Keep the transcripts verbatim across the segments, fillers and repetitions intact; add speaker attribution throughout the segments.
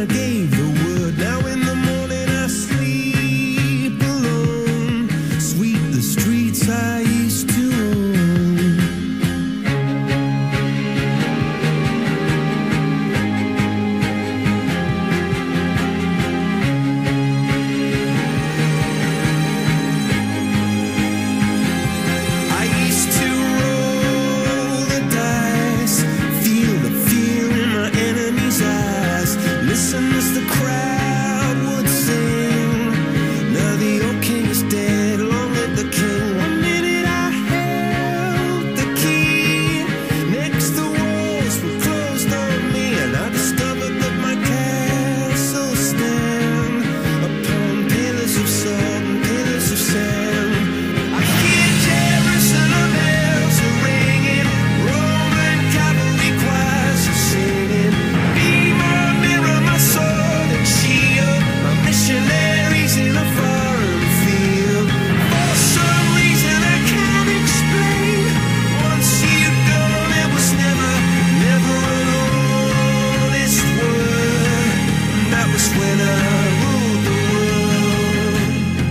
Speaker 1: I gave the word. Now in the morning I sleep alone. Sweep the streets I used to own. I used to roll the dice, feel the fear in my enemy's eyes. Listen as the crowd would sing. Now the old king is dead, long live the king. One minute I held the key, next the walls were closed on me, and I discovered that my castle stand upon pillars of salt and pillars of sand. I hear Jerusalem bells are ringing, Roman cavalry choirs are singing. Be my mirror, my sword and shield, my missionaries in a foreign field. For some reason I can't explain, once you'd gone it was never, never an honest word. And that was when I ruled the world.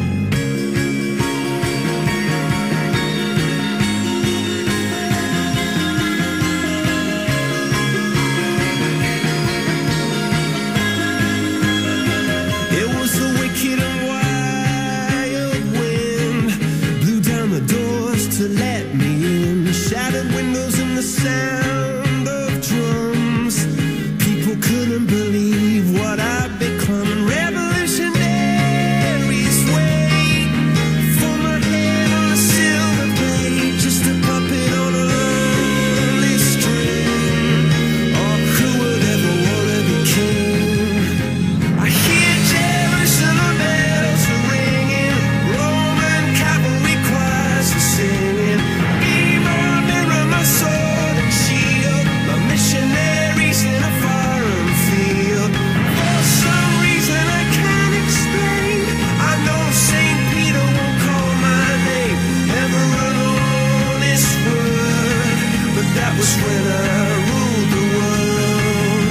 Speaker 1: It was the wicked and wild wind, blew down the doors to let me in. Shattered windows and the sound of drums. People couldn't believe what I'd become. And revolutionaries wait for my head on a silver plate, just a puppet on a lonely string. Oh, who would ever want to be king? I hear Jerusalem bells are ringing, Roman cavalry choirs are singing. Be my mirror, my sword and shield, my missionaries in a foreign field. For some reason I can't explain, I know Saint Peter won't call my name, never an honest word. But that was when I ruled the world.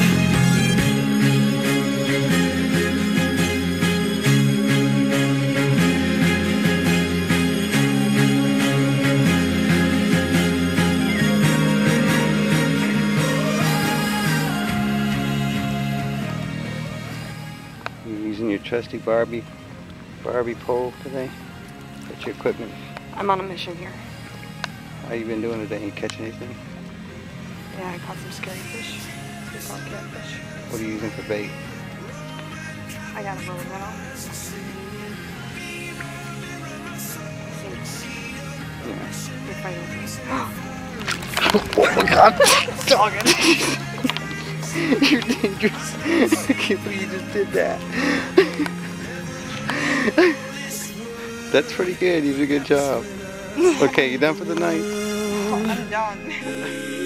Speaker 2: You using your trusty Barbie Barbie pole today? What's your equipment?
Speaker 3: I'm on a mission here.
Speaker 2: How you been doing today? You catch anything?
Speaker 3: Yeah, I caught some scary fish. They call it catfish.
Speaker 2: What are you using for bait?
Speaker 3: I got a roller minnow. Sinks.
Speaker 2: Yeah.
Speaker 3: They're fighting me.
Speaker 2: Oh my god! Dog it! You're dangerous. I can't believe you just did that. That's pretty good. You did a good job. Okay, you done for the night?
Speaker 3: Oh, I'm done.